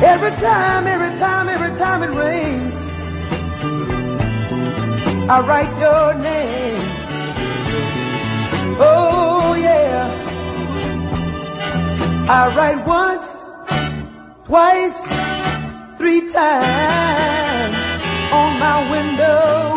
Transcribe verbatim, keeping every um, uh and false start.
Every time, every time, every time it rains, I write your name. Oh yeah, I write once, twice, three times on my window.